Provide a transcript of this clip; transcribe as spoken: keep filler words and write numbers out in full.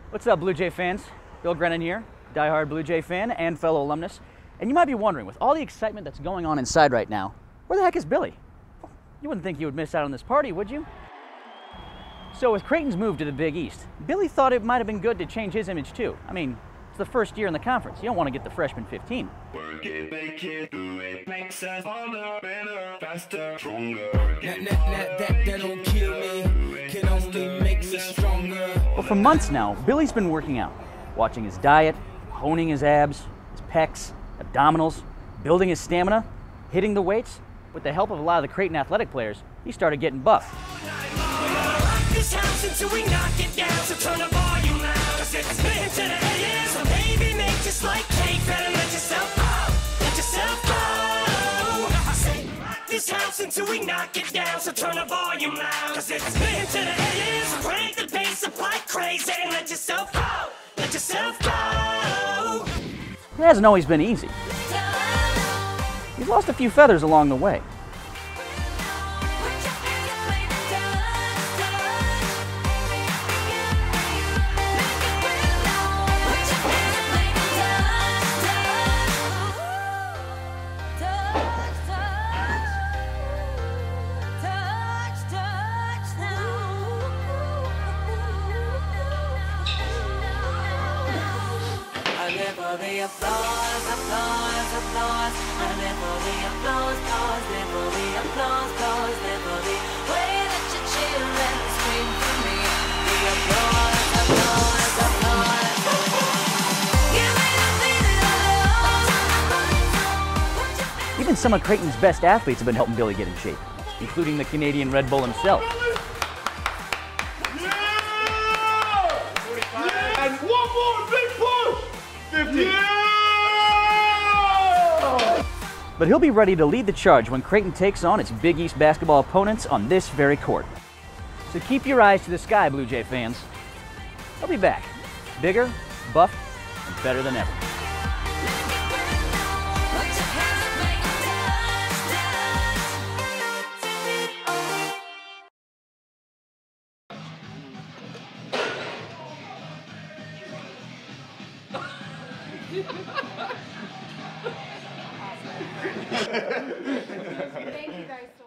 What's up, Bluejay fans? Bill Grennan here, diehard Bluejay fan and fellow alumnus. And you might be wondering, with all the excitement that's going on inside right now, where the heck is Billy? You wouldn't think you would miss out on this party, would you? So with Creighton's move to the Big East, Billy thought it might have been good to change his image too. I mean, it's the first year in the conference. You don't want to get the freshman fifteen. Work it, make it, do it, makes us harder, better, faster, stronger. That, that, that, that don't kill me, can only make me stronger. Well, for months now, Billy's been working out, watching his diet, honing his abs, his pecs, abdominals, building his stamina, hitting the weights. With the help of a lot of the Creighton athletic players, he started getting buff. This house until we knock it down, so turn the volume loud, 'cause it's been to the A M. So baby, make just like cake, better let yourself go, let yourself go. I say, rock this house until we knock it down, so turn the volume loud, 'cause it's been to the A M. So crank the bass up like crazy, and let yourself go, let yourself go. It hasn't always been easy. He's lost a few feathers along the way. For the applause, applause, applause. I live for the applause, applause, live for the applause, applause, live for the way that you cheer and scream for me. The applause, applause, applause. Give me the feeling. Even some of Creighton's best athletes have been helping Billy get in shape, including the Canadian Red Bull himself. Yeah! And one more big push! Yeah! But he'll be ready to lead the charge when Creighton takes on its Big East basketball opponents on this very court. So keep your eyes to the sky, Bluejay fans. He'll be back, bigger, buff, and better than ever. Thank you guys.